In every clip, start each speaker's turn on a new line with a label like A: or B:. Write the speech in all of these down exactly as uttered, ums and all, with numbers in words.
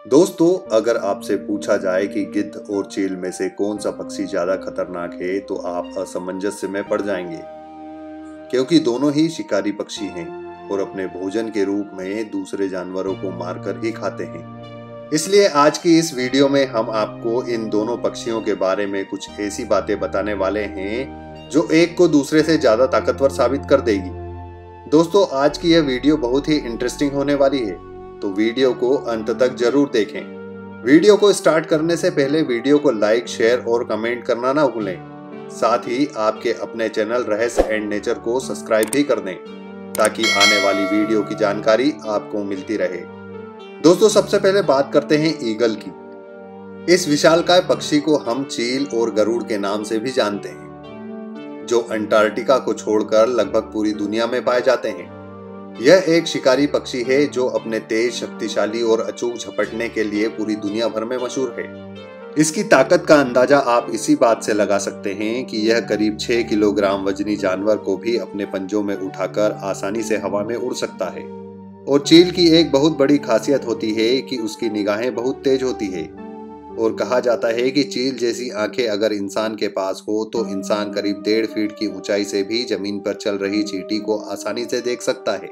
A: दोस्तों, अगर आपसे पूछा जाए कि गिद्ध और चील में से कौन सा पक्षी ज्यादा खतरनाक है तो आप असमंजस में पड़ जाएंगे, क्योंकि दोनों ही शिकारी पक्षी हैं और अपने भोजन के रूप में दूसरे जानवरों को मारकर ही खाते हैं। इसलिए आज की इस वीडियो में हम आपको इन दोनों पक्षियों के बारे में कुछ ऐसी बातें बताने वाले हैं जो एक को दूसरे से ज्यादा ताकतवर साबित कर देगी। दोस्तों, आज की यह वीडियो बहुत ही इंटरेस्टिंग होने वाली है, तो वीडियो को अंत तक जरूर देखें। वीडियो को स्टार्ट करने से पहले वीडियो को लाइक, शेयर और कमेंट करना ना भूलें। साथ ही आपके अपने चैनल रहस्य एंड नेचर को सब्सक्राइब भी कर दें ताकि आने वाली वीडियो की जानकारी आपको मिलती रहे। दोस्तों, सबसे पहले बात करते हैं ईगल की। इस विशालकाय पक्षी को हम चील और गरुड़ के नाम से भी जानते हैं, जो अंटार्कटिका को छोड़कर लगभग पूरी दुनिया में पाए जाते हैं। यह एक शिकारी पक्षी है जो अपने तेज, शक्तिशाली और अचूक झपटने के लिए पूरी दुनिया भर में मशहूर है। इसकी ताकत का अंदाजा आप इसी बात से लगा सकते हैं कि यह करीब छह किलोग्राम वजनी जानवर को भी अपने पंजों में उठाकर आसानी से हवा में उड़ सकता है। और चील की एक बहुत बड़ी खासियत होती है कि उसकी निगाहें बहुत तेज होती है और कहा जाता है कि चील जैसी आंखें अगर इंसान के पास हो तो इंसान करीब डेढ़ फीट की ऊंचाई से भी जमीन पर चल रही चींटी को आसानी से देख सकता है।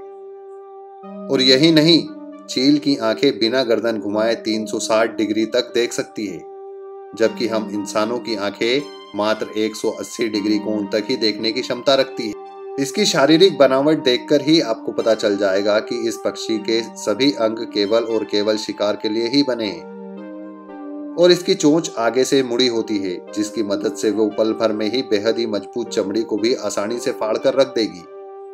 A: और यही नहीं, चील की आंखें बिना गर्दन घुमाए तीन सौ साठ डिग्री तक देख सकती है, जबकि हम इंसानों की आंखें मात्र एक सौ अस्सी डिग्री कोण तक ही देखने की क्षमता रखती है। इसकी शारीरिक बनावट देखकर ही आपको पता चल जाएगा कि इस पक्षी के सभी अंग केवल और केवल शिकार के लिए ही बने हैं। और इसकी चोंच आगे से मुड़ी होती है, जिसकी मदद से वो पल भर में ही बेहद ही मजबूत चमड़ी को भी आसानी से फाड़ कर रख देगी।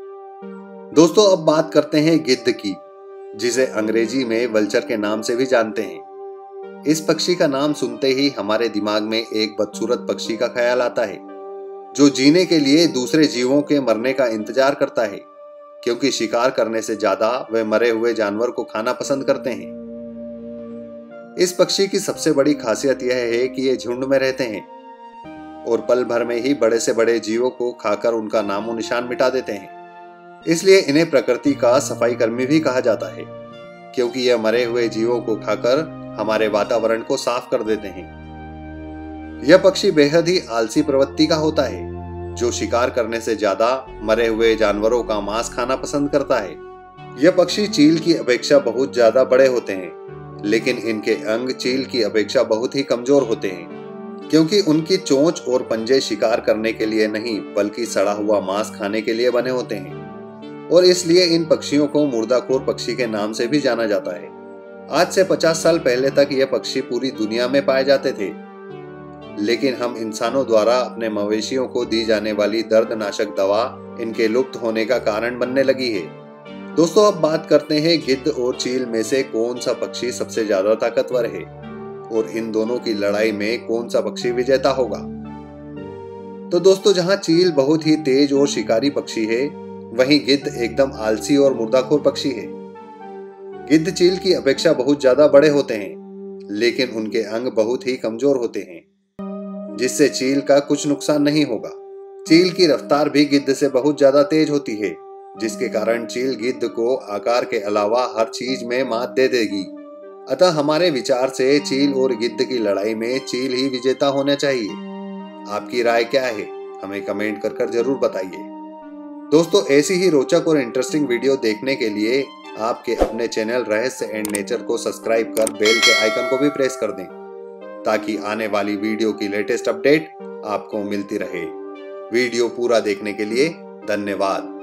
A: दोस्तों, अब बात करते हैं गिद्ध की, जिसे अंग्रेजी में वल्चर के नाम से भी जानते हैं। इस पक्षी का नाम सुनते ही हमारे दिमाग में एक बदसूरत पक्षी का ख्याल आता है, जो जीने के लिए दूसरे जीवों के मरने का इंतजार करता है, क्योंकि शिकार करने से ज्यादा वे मरे हुए जानवर को खाना पसंद करते हैं। इस पक्षी की सबसे बड़ी खासियत यह है कि ये झुंड में रहते हैं और पल भर में ही बड़े से बड़े जीवों को खाकर उनका नामो निशान मिटा देते हैं। इसलिए इन्हें प्रकृति का सफाई कर्मी भी कहा जाता है, क्योंकि यह मरे हुए जीवों को खाकर हमारे वातावरण को साफ कर देते हैं। यह पक्षी बेहद ही आलसी प्रवृत्ति का होता है, जो शिकार करने से ज्यादा मरे हुए जानवरों का मांस खाना पसंद करता है। यह पक्षी चील की अपेक्षा बहुत ज्यादा बड़े होते हैं, लेकिन इनके अंग चील की अपेक्षा बहुत ही कमजोर होते हैं, क्योंकि उनकी चोंच और पंजे शिकार करने के लिए नहीं बल्कि सड़ा हुआ मांस खाने के लिए बने होते हैं। और इसलिए इन पक्षियों को मुर्दाखोर पक्षी के नाम से भी जाना जाता है। आज से पचास साल पहले तक ये पक्षी पूरी दुनिया में पाए जाते थे, लेकिन हम इंसानों द्वारा अपने मवेशियों को दी जाने वाली दर्दनाशक दवा इनके लुप्त होने का कारण बनने लगी है। दोस्तों, अब बात करते हैं गिद्ध और चील में से कौन सा पक्षी सबसे ज्यादा ताकतवर है और इन दोनों की लड़ाई में कौन सा पक्षी विजेता होगा। तो दोस्तों, जहां चील बहुत ही तेज और शिकारी पक्षी है, वहीं गिद्ध एकदम आलसी और मुर्दाखोर पक्षी है। गिद्ध चील की अपेक्षा बहुत ज्यादा बड़े होते हैं, लेकिन उनके अंग बहुत ही कमजोर होते हैं, जिससे चील का कुछ नुकसान नहीं होगा। चील की रफ्तार भी गिद्ध से बहुत ज्यादा तेज होती है, जिसके कारण चील गिद्ध को आकार के अलावा हर चीज में मात दे देगी। अतः हमारे विचार से चील और गिद्ध की लड़ाई में चील ही विजेता होना चाहिए। आपकी राय क्या है? हमें कमेंट कर कर जरूर बताइए। दोस्तों, ऐसी ही रोचक और इंटरेस्टिंग वीडियो देखने के लिए आपके अपने चैनल रहस्य एंड नेचर को सब्सक्राइब कर बेल के आइकन को भी प्रेस कर दें, ताकि आने वाली वीडियो की लेटेस्ट अपडेट आपको मिलती रहे। वीडियो पूरा देखने के लिए धन्यवाद।